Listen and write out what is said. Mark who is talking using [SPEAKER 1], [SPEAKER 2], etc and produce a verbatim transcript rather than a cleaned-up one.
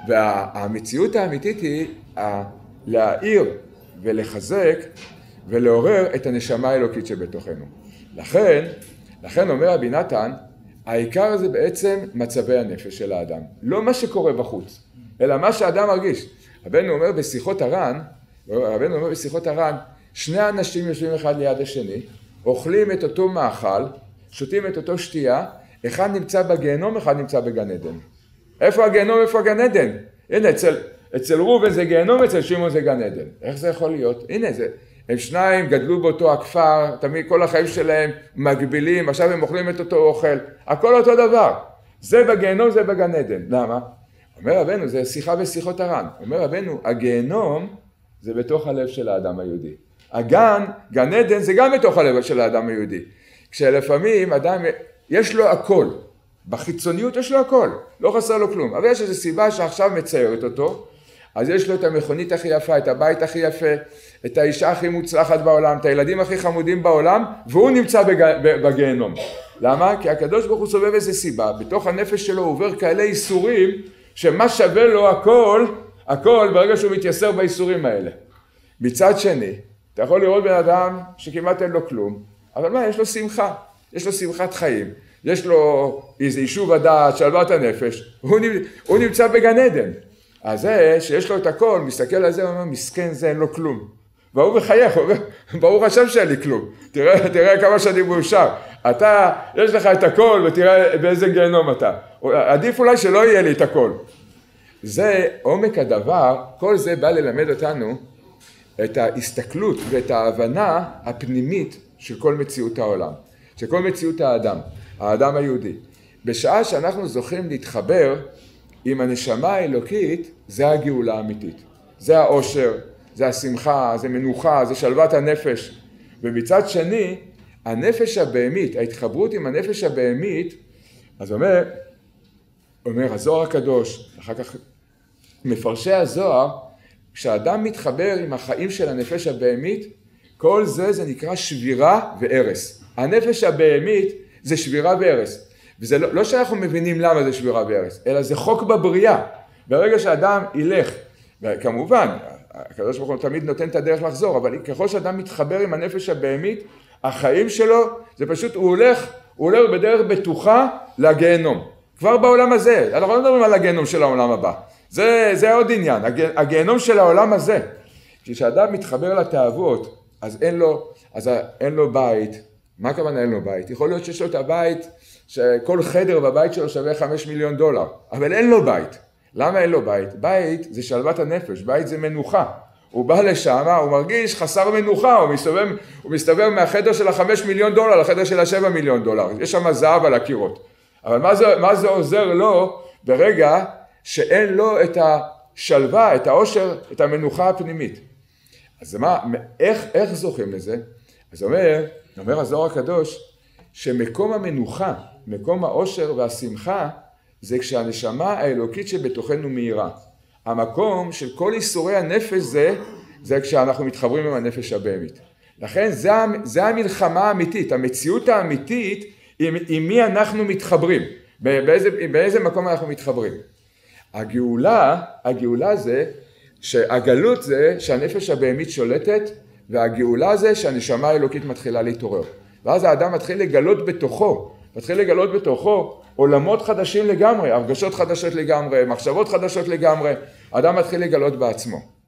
[SPEAKER 1] והמציאות האמיתית היא להאיר ולחזק ולעורר את הנשמה האלוקית שבתוכנו. לכן, לכן אומר רבי נתן, העיקר זה בעצם מצבי הנפש של האדם. לא מה שקורה בחוץ, אלא מה שהאדם מרגיש. רבנו אומר בשיחות הר"ן, רבנו אומר בשיחות הר"ן, שני אנשים יושבים אחד ליד השני, אוכלים את אותו מאכל, שותים את אותו שתייה, אחד נמצא בגיהנום, אחד נמצא בגן עדן. איפה הגיהנום, איפה הגן עדן? הנה, אצל, אצל ראובן זה גיהנום, אצל שמעון זה גן עדן. איך זה יכול להיות? הנה, זה, הם שניים גדלו באותו הכפר, תמיד כל החיים שלהם מגבילים, עכשיו הם אוכלים את אותו אוכל, הכל אותו דבר. זה בגיהנום, זה בגן עדן. למה? אומר רבנו, זה שיחה בשיחות הר"ן. אומר רבנו, הגיהנום זה בתוך הלב של האדם היהודי. הגן, גן עדן, זה גם בתוך הלב של האדם היהודי. כשלפעמים אדם, יש לו הכל. בחיצוניות יש לו הכל, לא חסר לו כלום. אבל יש איזו סיבה שעכשיו מציירת אותו, אז יש לו את המכונית הכי יפה, את הבית הכי יפה, את האישה הכי מוצלחת בעולם, את הילדים הכי חמודים בעולם, והוא נמצא בג... בגיהנום. למה? כי הקדוש ברוך הוא סובב איזו סיבה, בתוך הנפש שלו הוא עובר כאלה איסורים, שמה שווה לו הכל, הכל ברגע שהוא מתייסר באיסורים האלה. מצד שני, אתה יכול לראות בן אדם שכמעט אין לו כלום, אבל מה, יש לו שמחה, יש לו שמחת חיים. יש לו איזה יישוב הדעת, שלוות הנפש, הוא, הוא נמצא בגן עדן. אז זה שיש לו את הכל, מסתכל על זה, הוא אומר, מסכן זה, אין לו כלום. והוא מחייך, הוא אומר, ברוך השם שאין לי כלום. תראה, תראה כמה שאני מאושר. אתה, יש לך את הכל, ותראה באיזה גיהנום אתה. עדיף אולי שלא יהיה לי את הכל. זה עומק הדבר, כל זה בא ללמד אותנו את ההסתכלות ואת ההבנה הפנימית של כל מציאות העולם, של כל מציאות האדם. האדם היהודי. בשעה שאנחנו זוכים להתחבר עם הנשמה האלוקית, זה הגאולה האמיתית. זה האושר, זה השמחה, זה מנוחה, זה שלוות הנפש. ומצד שני, הנפש הבהמית, ההתחברות עם הנפש הבהמית, אז אומר, אומר הזוהר הקדוש, אחר כך מפרשי הזוהר, כשאדם מתחבר עם החיים של הנפש הבהמית, כל זה זה נקרא שבירה והרס. הנפש הבהמית זה שבירה והרס. וזה לא, לא שאנחנו מבינים למה זה שבירה והרס, אלא זה חוק בבריאה. ברגע שאדם ילך, וכמובן, הקדוש ברוך הוא תמיד נותן את הדרך לחזור, אבל ככל שאדם מתחבר עם הנפש הבהמית, החיים שלו, זה פשוט, הוא הולך, הוא הולך בדרך בטוחה לגיהנום. כבר בעולם הזה, אנחנו לא מדברים על הגיהנום של העולם הבא. זה, זה עוד עניין, הגיהנום של העולם הזה. כשאדם מתחבר לתאוות, אז אין לו, אז אין לו בית. מה הכוונה אין לו בית? יכול להיות שיש לו את הבית, שכל חדר בבית שלו שווה חמש מיליון דולר, אבל אין לו בית. למה אין לו בית? בית זה שלוות הנפש, בית זה מנוחה. הוא בא לשם, הוא מרגיש חסר מנוחה, הוא מסתובב, הוא מסתובב מהחדר של החמש מיליון דולר לחדר של השבע מיליון דולר. יש שם זהב על הקירות. אבל מה זה, מה זה עוזר לו ברגע שאין לו את השלווה, את העושר, את המנוחה הפנימית? אז מה, איך, איך זוכים לזה? אז אומר, אומר הזוהר הקדוש, שמקום המנוחה, מקום העושר והשמחה, זה כשהנשמה האלוקית שבתוכנו מהירה. המקום של כל איסורי הנפש זה, זה כשאנחנו מתחברים עם הנפש הבהמית. לכן זה, זה המלחמה האמיתית, המציאות האמיתית, עם, עם מי אנחנו מתחברים, באיזה, באיזה מקום אנחנו מתחברים. הגאולה, הגאולה זה, שהגלות זה שהנפש הבהמית שולטת, והגאולה זה שהנשמה האלוקית מתחילה להתעורר. ואז האדם מתחיל לגלות בתוכו, מתחיל לגלות בתוכו עולמות חדשים לגמרי, הרגשות חדשות לגמרי, מחשבות חדשות לגמרי, האדם מתחיל לגלות בעצמו.